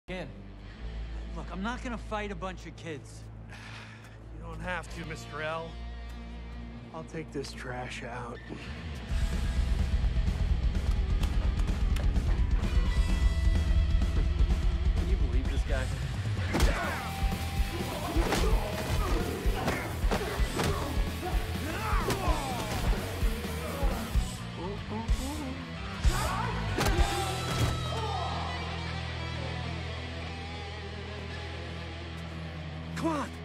in. Look, I'm not gonna fight a bunch of kids. You don't have to, Mr. L. I'll take this trash out. Can you believe this guy? Come on!